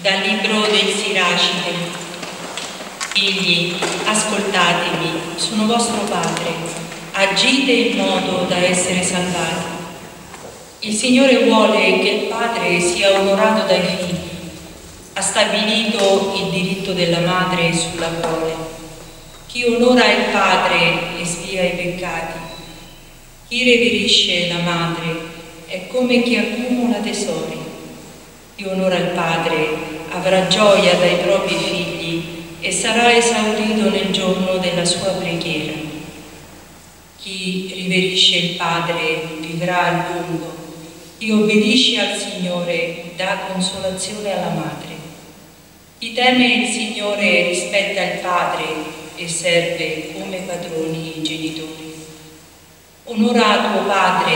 Dal libro del Siracide. Figli, ascoltatemi, sono vostro Padre, agite in modo da essere salvati. Il Signore vuole che il Padre sia onorato dai figli. Ha stabilito il diritto della madre sulla prole. Chi onora il Padre espia i peccati. Chi reverisce la madre è come chi accumula tesori. Chi onora il Padre avrà gioia dai propri figli e sarà esaurito nel giorno della sua preghiera. Chi riverisce il Padre vivrà a lungo. Chi obbedisce al Signore dà consolazione alla madre. Chi teme il Signore rispetta il Padre e serve come padroni i genitori. Onora tuo Padre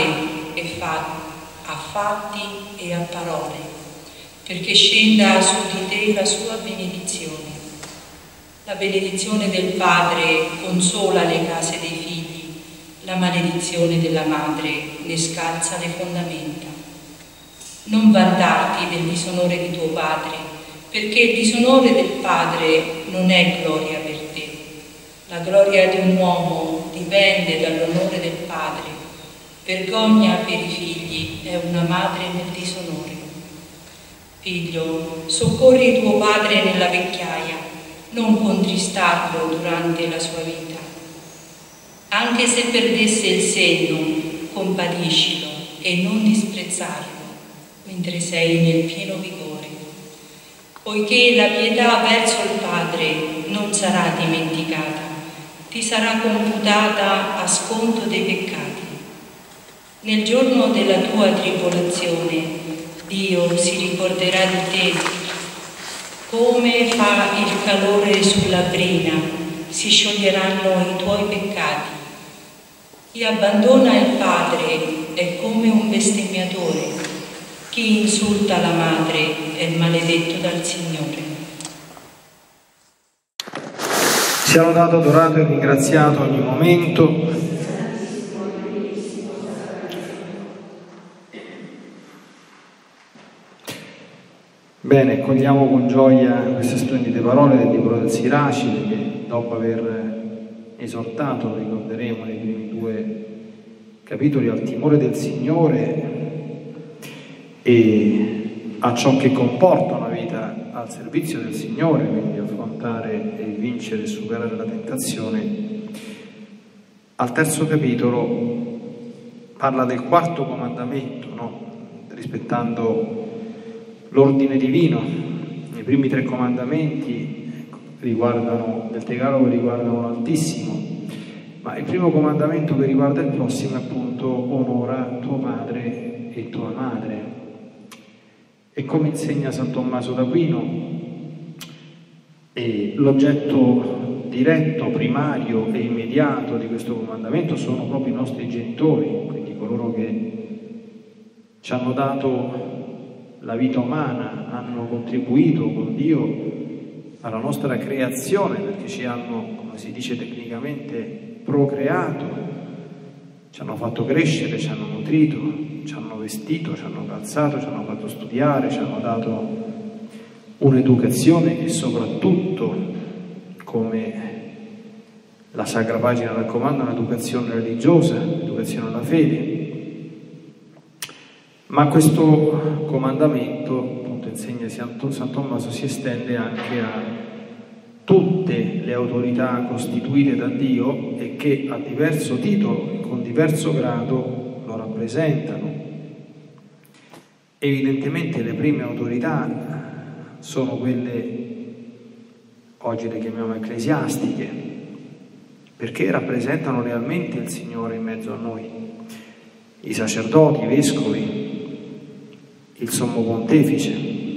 a fatti e a parole, perché scenda su di te la sua benedizione. La benedizione del Padre consola le case dei figli, la maledizione della madre ne scalza le fondamenta. Non vantarti del disonore di tuo padre, perché il disonore del padre non è gloria per te. La gloria di un uomo dipende dall'onore del padre. Vergogna per i figli è una madre nel disonore. Figlio, soccorri tuo padre nella vecchiaia, non contristarlo durante la sua vita. Anche se perdesse il senno, compadiscilo e non disprezzarlo mentre sei nel pieno vigore, poiché la pietà verso il Padre non sarà dimenticata, ti sarà computata a sconto dei peccati. Nel giorno della tua tribolazione Dio si ricorderà di te, come fa il calore sulla brina, si scioglieranno i tuoi peccati. Chi abbandona il Padre è come un bestemmiatore. Chi insulta la madre è maledetto dal Signore. Sia lodato, adorato e ringraziato ogni momento. Bene, cogliamo con gioia queste splendide parole del libro del Siracide che dopo aver esortato, ricorderemo nei primi 2 capitoli, al timore del Signore e a ciò che comporta una vita al servizio del Signore, quindi affrontare e vincere e superare la tentazione. Al terzo capitolo parla del quarto comandamento, no? Rispettando l'ordine divino. I primi 3 comandamenti del Decalogo riguardano l'Altissimo, ma il primo comandamento che riguarda il prossimo è appunto onora tuo padre e tua madre. E come insegna San Tommaso d'Aquino, l'oggetto diretto, primario e immediato di questo comandamento sono proprio i nostri genitori, quindi coloro che ci hanno dato la vita umana, hanno contribuito con Dio alla nostra creazione, perché ci hanno, come si dice tecnicamente, procreato, ci hanno fatto crescere, ci hanno nutrito, ci hanno vestito, ci hanno calzato, ci hanno fatto studiare, ci hanno dato un'educazione e soprattutto, come la Sacra Pagina raccomanda, un'educazione religiosa, un'educazione alla fede. Ma questo comandamento, appunto, insegna San Tommaso, si estende anche a tutte le autorità costituite da Dio e che a diverso titolo e con diverso grado lo rappresentano. Evidentemente le prime autorità sono quelle, oggi le chiamiamo ecclesiastiche, perché rappresentano realmente il Signore in mezzo a noi. I sacerdoti, i vescovi, il sommo pontefice.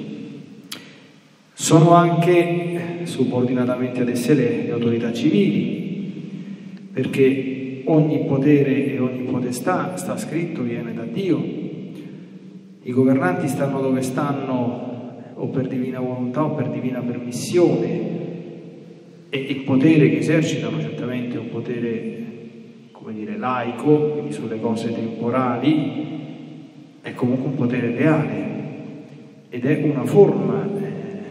Sono anche, subordinatamente ad esse, le autorità civili, perché ogni potere e ogni potestà, sta scritto, viene da Dio. I governanti stanno dove stanno o per divina volontà o per divina permissione, e il potere che esercitano certamente è un potere, come dire, laico, quindi sulle cose temporali, è comunque un potere reale ed è una forma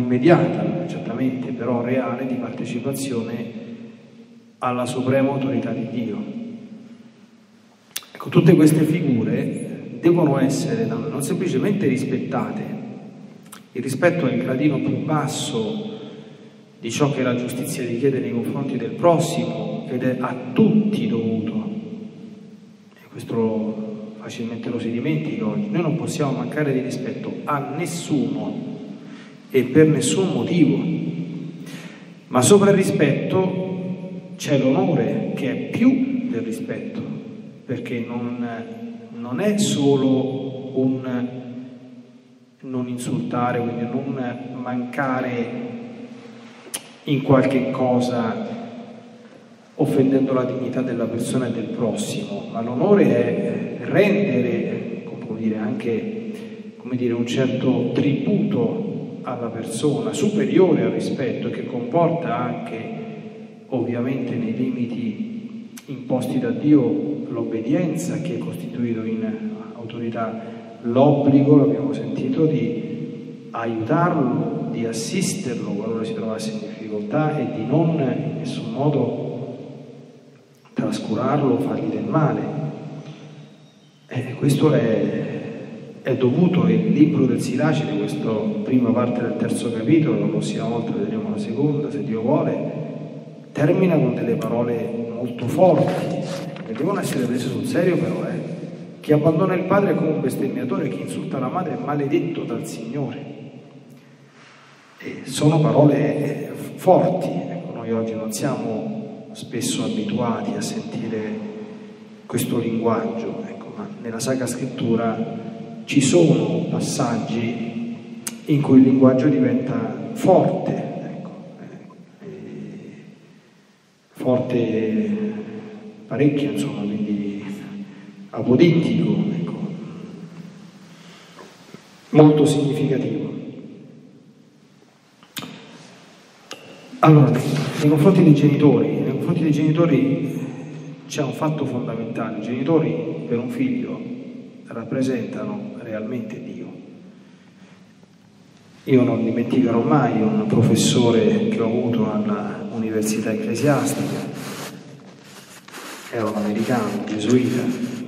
immediata, certamente, però reale, di partecipazione alla suprema autorità di Dio. Ecco, tutte queste figure devono essere non semplicemente rispettate. Il rispetto è il gradino più basso di ciò che la giustizia richiede nei confronti del prossimo ed è a tutti dovuto. E questo facilmente lo si dimentica oggi. Noi non possiamo mancare di rispetto a nessuno e per nessun motivo, ma sopra il rispetto c'è l'onore che è più del rispetto, perché non è solo un non insultare, quindi non mancare in qualche cosa offendendo la dignità della persona e del prossimo, ma l'onore è rendere, come dire, anche un certo tributo alla persona, superiore al rispetto, che comporta anche, ovviamente nei limiti imposti da Dio, l'obbedienza che è costituito in autorità, l'obbligo, l'abbiamo sentito, di aiutarlo, di assisterlo qualora si trovasse in difficoltà e di non in nessun modo trascurarlo o fargli del male. Questo è dovuto. Il libro del Siracide, questa prima parte del terzo capitolo, la prossima volta vedremo la seconda, se Dio vuole, termina con delle parole molto forti, che devono essere prese sul serio però, Chi abbandona il padre è come un bestemmiatore, chi insulta la madre è maledetto dal Signore. E sono parole forti. Ecco, noi oggi non siamo spesso abituati a sentire questo linguaggio, ecco, ma nella Sacra Scrittura ci sono passaggi in cui il linguaggio diventa forte, forte parecchio, insomma, quindi apodittico, ecco, molto significativo. Allora, nei confronti dei genitori c'è un fatto fondamentale. I genitori per un figlio rappresentano realmente Dio. Io non dimenticherò mai un professore che ho avuto all'università ecclesiastica, era un americano, un gesuita,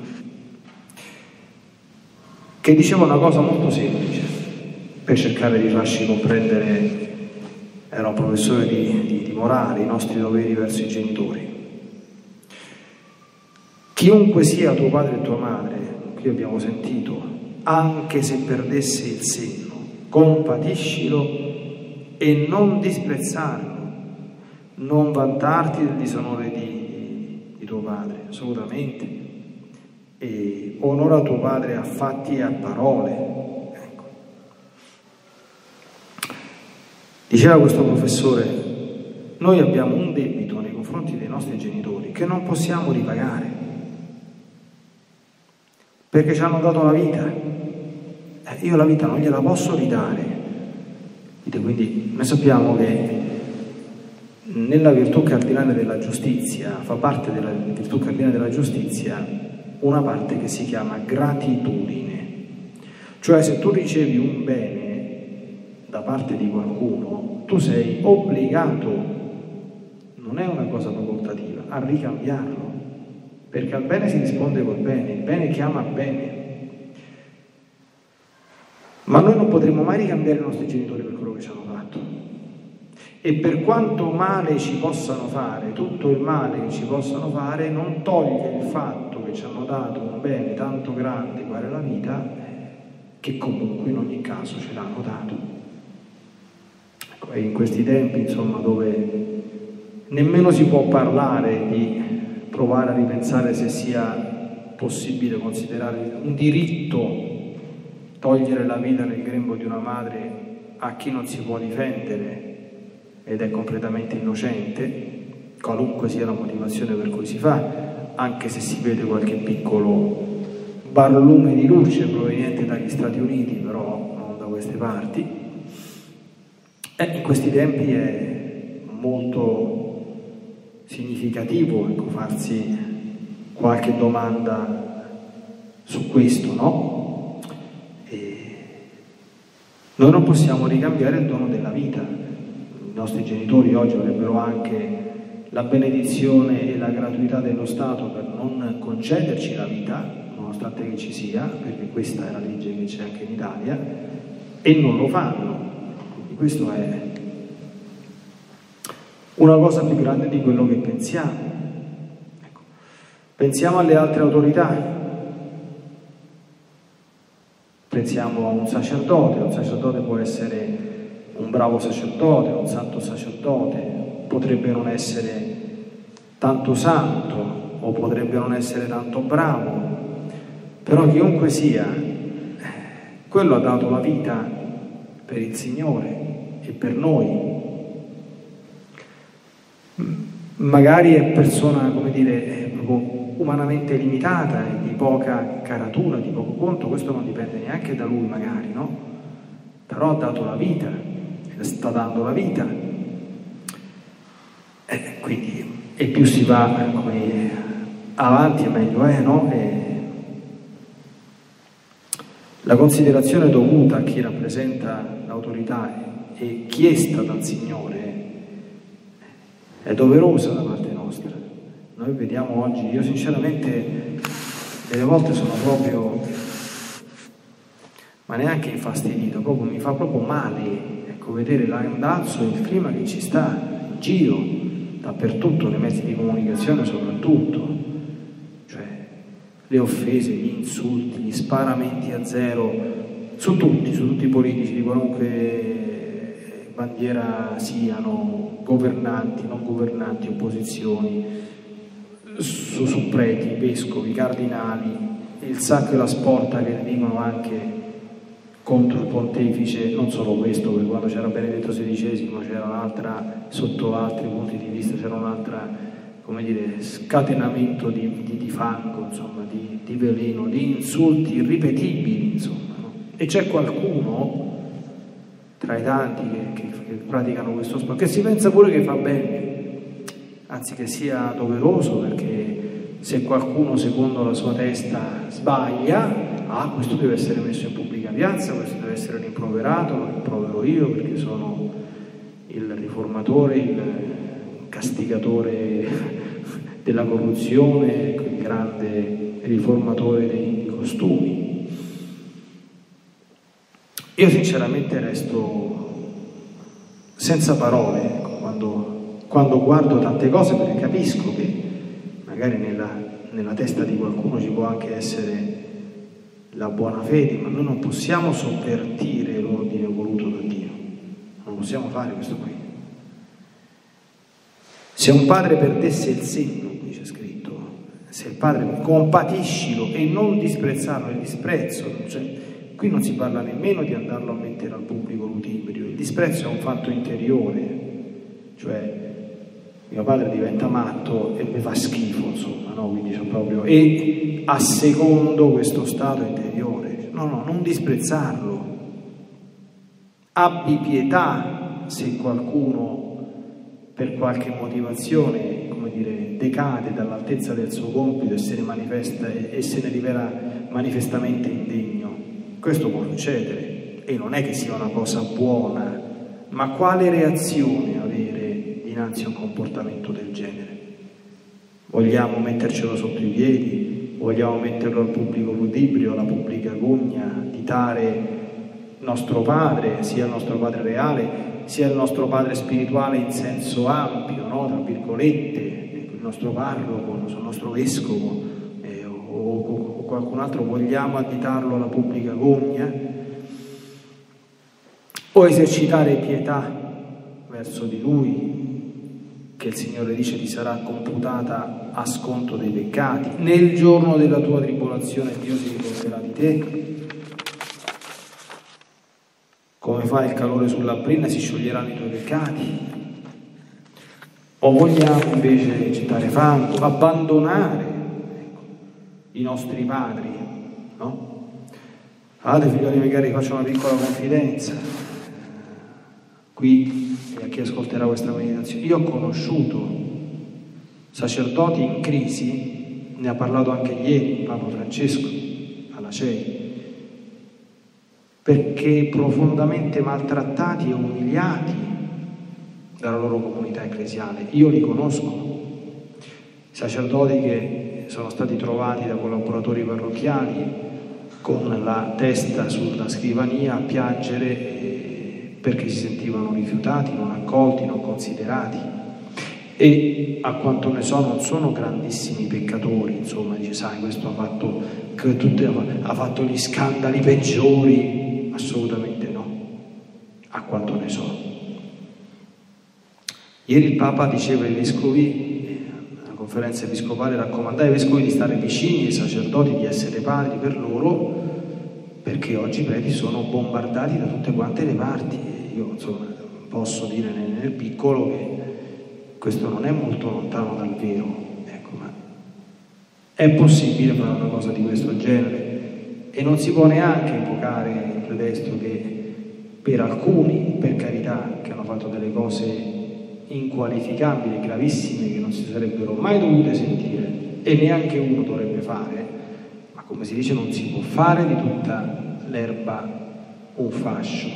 che diceva una cosa molto semplice per cercare di farci comprendere. Era un professore di morale, i nostri doveri verso i genitori. Chiunque sia tuo padre e tua madre, qui abbiamo sentito, anche se perdesse il senno, compatiscilo e non disprezzarlo, non vantarti del disonore di tuo padre, assolutamente, e onora tuo padre a fatti e a parole. Ecco. Diceva questo professore, noi abbiamo un debito nei confronti dei nostri genitori che non possiamo ripagare, perché ci hanno dato la vita. Io la vita non gliela posso ridare. Quindi noi sappiamo che nella virtù cardinale della giustizia, fa parte della virtù cardinale della giustizia una parte che si chiama gratitudine. Cioè, se tu ricevi un bene da parte di qualcuno, tu sei obbligato, non è una cosa facoltativa, a ricambiarlo, perché al bene si risponde col bene, il bene chiama bene. Ma noi non potremo mai ricambiare i nostri genitori per quello che ci hanno fatto. E per quanto male ci possano fare, tutto il male che ci possano fare non toglie il fatto che ci hanno dato un bene tanto grande quale la vita, che comunque in ogni caso ce l'hanno dato. Ecco, e in questi tempi, insomma, dove nemmeno si può parlare di provare a ripensare se sia possibile considerare un diritto togliere la vita nel grembo di una madre a chi non si può difendere ed è completamente innocente, qualunque sia la motivazione per cui si fa, anche se si vede qualche piccolo barlume di luce proveniente dagli Stati Uniti, però non da queste parti. In questi tempi è molto significativo, ecco, farsi qualche domanda su questo, no? Noi non possiamo ricambiare il dono della vita. I nostri genitori oggi avrebbero anche la benedizione e la gratuità dello Stato per non concederci la vita, nonostante che ci sia, perché questa è la legge che c'è anche in Italia, e non lo fanno. Quindi questo è una cosa più grande di quello che pensiamo. Ecco. Pensiamo alle altre autorità. Pensiamo a un sacerdote può essere un bravo sacerdote, un santo sacerdote, potrebbe non essere tanto santo o potrebbe non essere tanto bravo, però chiunque sia, quello ha dato la vita per il Signore e per noi. Magari è persona, come dire, umanamente limitata e di poca caratura, di poco conto, questo non dipende neanche da lui magari, no? Però ha dato la vita, sta dando la vita. Quindi, e più si va come avanti e meglio è, no? La considerazione dovuta a chi rappresenta l'autorità e chiesta dal Signore è doverosa da parte nostra. Noi vediamo oggi, io sinceramente delle volte sono proprio, ma neanche infastidito, proprio mi fa proprio male, ecco, vedere l'andazzo e il clima che ci sta in giro, dappertutto, nei mezzi di comunicazione soprattutto, cioè le offese, gli insulti, gli sparamenti a zero, su tutti i politici di qualunque bandiera siano, governanti, non governanti, opposizioni, su preti, vescovi, cardinali, il sacco e la sporta che dicono anche contro il pontefice, non solo questo, perché quando c'era Benedetto XVI c'era un'altra, sotto altri punti di vista c'era un'altra, come dire, scatenamento di fango, insomma, di veleno, di insulti irripetibili, insomma, no? E c'è qualcuno tra i tanti che praticano questo sport, che si pensa pure che fa bene, anzi che sia doveroso, perché se qualcuno secondo la sua testa sbaglia, questo deve essere messo in pubblica piazza, questo deve essere rimproverato, lo rimprovero io perché sono il riformatore, il castigatore della corruzione, il grande riformatore dei costumi. Io sinceramente resto senza parole, ecco, quando guardo tante cose, perché capisco che magari nella testa di qualcuno ci può anche essere la buona fede, ma noi non possiamo sovvertire l'ordine voluto da Dio, non possiamo fare questo qui. Se un padre perdesse il senno, qui c'è scritto, se il padre, compatiscilo e non disprezzarlo, il disprezzo, cioè, qui non si parla nemmeno di andarlo a mettere al pubblico ludibrio, il disprezzo è un fatto interiore, cioè mio padre diventa matto e mi fa schifo, insomma, no? Quindi c'è proprio, e a secondo questo stato interiore, no, non disprezzarlo, abbi pietà se qualcuno per qualche motivazione, come dire, decade dall'altezza del suo compito e se ne manifesta e se ne rivela manifestamente indegno. Questo può succedere e non è che sia una cosa buona, ma quale reazione avere dinanzi a un comportamento del genere? Vogliamo mettercelo sotto i piedi? Vogliamo metterlo al pubblico ludibrio, alla pubblica gogna, ditare nostro padre, sia il nostro padre reale, sia il nostro padre spirituale in senso ampio, no? Tra virgolette, il nostro parroco, il nostro vescovo o qualcun altro, vogliamo additarlo alla pubblica gogna? O esercitare pietà verso di lui, che il Signore dice ti sarà computata a sconto dei peccati, nel giorno della tua tribolazione Dio si ricorderà di te, come fa il calore sulla brenna si scioglieranno i tuoi peccati. O vogliamo invece gettare fango, abbandonare, ecco, i nostri padri, no? Figlioli, magari faccio una piccola confidenza qui e a chi ascolterà questa meditazione. Io ho conosciuto sacerdoti in crisi, ne ha parlato anche ieri Papa Francesco alla CEI, perché profondamente maltrattati e umiliati dalla loro comunità ecclesiale. Io li conosco, sacerdoti che sono stati trovati da collaboratori parrocchiali con la testa sulla scrivania a piangere perché si sentivano rifiutati, non accolti, non considerati, e a quanto ne so non sono grandissimi peccatori, insomma, dice sai questo ha fatto gli scandali peggiori, assolutamente no, a quanto ne so. Ieri il Papa diceva ai vescovi, alla conferenza episcopale, raccomandava ai vescovi di stare vicini ai sacerdoti, di essere padri per loro, perché oggi i preti sono bombardati da tutte quante le parti. Io insomma posso dire nel piccolo che questo non è molto lontano dal vero, ecco, ma è possibile fare una cosa di questo genere e non si può neanche invocare il pretesto che per alcuni, per carità, che hanno fatto delle cose inqualificabili, gravissime, che non si sarebbero mai dovute sentire e neanche uno dovrebbe fare, ma come si dice non si può fare di tutta l'erba un fascio.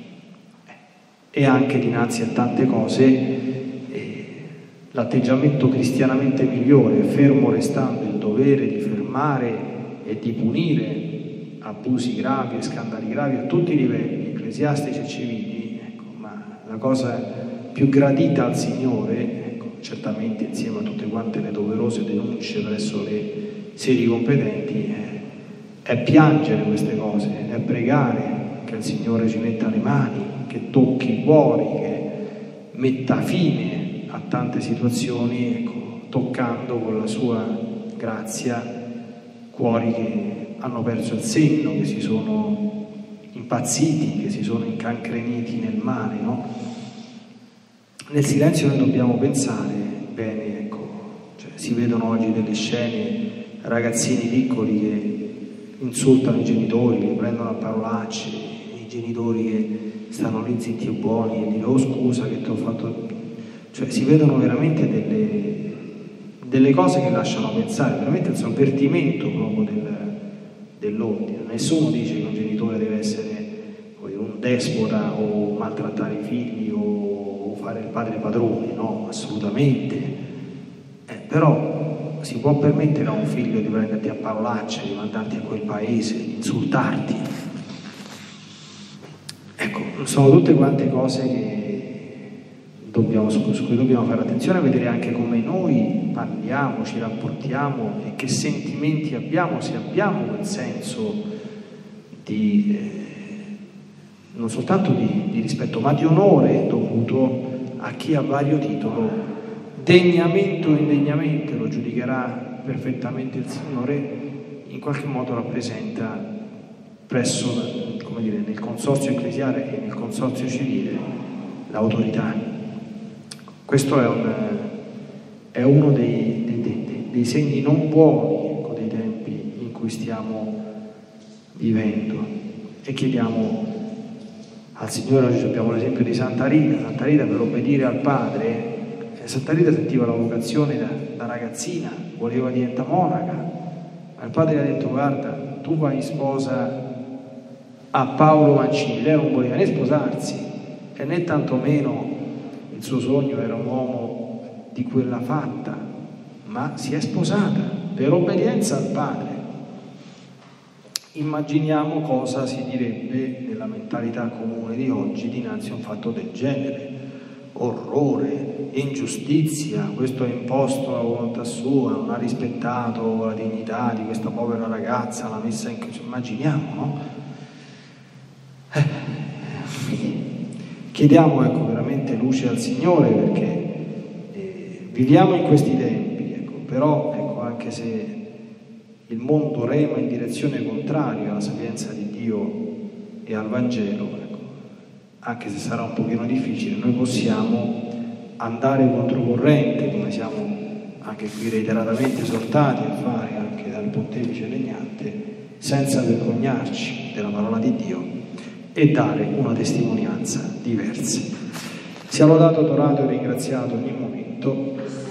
E anche dinanzi a tante cose l'atteggiamento cristianamente migliore, fermo restando il dovere di fermare e di punire abusi gravi e scandali gravi a tutti i livelli, ecclesiastici e civili, ecco, ma la cosa più gradita al Signore, ecco, certamente insieme a tutte quante le doverose denunce presso le sedi competenti, è piangere queste cose, è pregare che il Signore ci metta le mani, che tocchi i cuori, che metta fine a tante situazioni, ecco, toccando con la sua grazia cuori che hanno perso il senno, che si sono impazziti, che si sono incancreniti nel male, no? Nel silenzio noi dobbiamo pensare bene, ecco, cioè, si vedono oggi delle scene, ragazzini piccoli che insultano i genitori, li prendono a parolacce, i genitori che stanno lì zitti e buoni e dicono oh scusa che ti ho fatto... Cioè si vedono veramente delle cose che lasciano pensare, veramente il sovvertimento proprio dell'ordine. Nessuno dice che un genitore deve essere un despota o maltrattare i figli o fare il padre padrone, no, assolutamente. Però si può permettere a un figlio di prenderti a parolacce, di mandarti a quel paese, di insultarti. Ecco, sono tutte quante cose su cui dobbiamo fare attenzione, a vedere anche come noi parliamo, ci rapportiamo e che sentimenti abbiamo, se abbiamo quel senso di non soltanto di rispetto, ma di onore dovuto a chi a vario titolo, degnamente o indegnamente, lo giudicherà perfettamente il Signore, in qualche modo rappresenta presso, come dire, nel consorzio ecclesiale e nel consorzio civile l'autorità. Questo è uno dei segni non buoni, ecco, dei tempi in cui stiamo vivendo, e chiediamo al Signore. Oggi abbiamo l'esempio di Santa Rita. Santa Rita, per obbedire al padre, Santa Rita sentiva la vocazione da ragazzina, voleva diventare monaca, ma il padre gli ha detto guarda, tu vai in sposa a Paolo Mancini. Lei non voleva né sposarsi e né tantomeno il suo sogno era un uomo di quella fatta, ma si è sposata per obbedienza al padre. Immaginiamo cosa si direbbe nella mentalità comune di oggi dinanzi a un fatto del genere. Orrore, ingiustizia, questo è imposto alla volontà sua, non ha rispettato la dignità di questa povera ragazza, l'ha messa in... Immaginiamo, no? Chiediamo, ecco, veramente luce al Signore, perché viviamo in questi tempi, ecco, però ecco, anche se il mondo rema in direzione contraria alla sapienza di Dio e al Vangelo, ecco, anche se sarà un pochino difficile, noi possiamo andare controcorrente, come siamo anche qui reiteratamente esortati a fare anche dal pontefice regnante, senza vergognarci della parola di Dio e dare una testimonianza diversa. Sia lodato, adorato e ringraziato ogni momento